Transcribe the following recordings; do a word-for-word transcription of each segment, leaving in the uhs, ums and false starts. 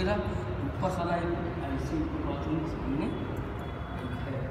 देखिएगा ऊपर सारा ऐसी बाथरूम सामने है।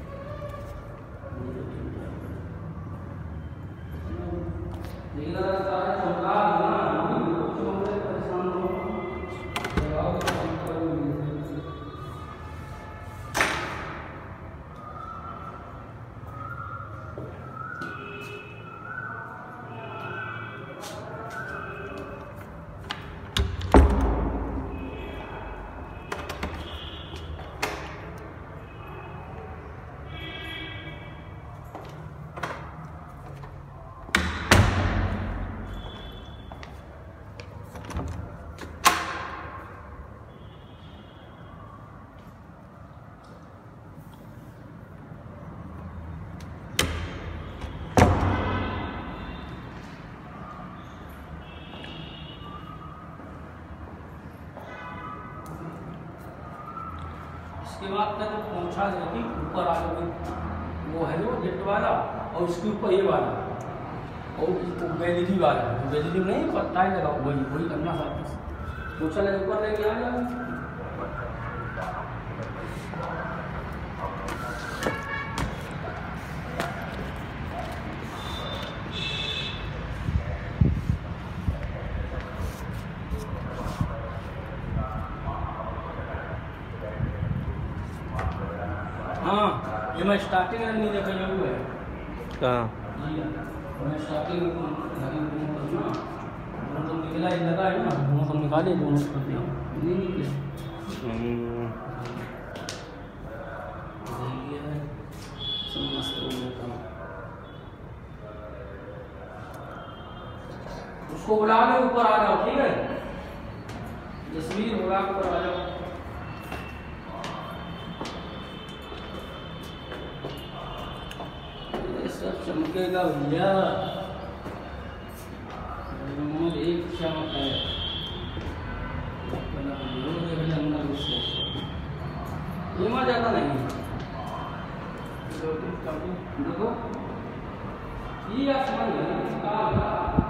इसके बाद तक पहुंचा जाती ऊपर आ गई, वो है जो गेट वाला और उसके ऊपर ये वाला और गैलरी वाला, गैलरी में नहीं पत्ता ही लगा वही वही करना साथ पहुँचा लगे ऊपर लेके आ जाए। हाँ ये मैं स्टार्टिंग में नहीं देखा ये हुआ है कहाँ मैं स्टार्टिंग तो निकला ही लगा है ना, दोनों सब निकाले दोनों कर दिया नहीं निकले। उसको बुला के ऊपर आ जाओ, ठीक है जसवीर बुला के ऊपर आ जाओ। सब चमकेगा भैया, एक चमक है ये ज्यादा नहीं देखो ये आसमान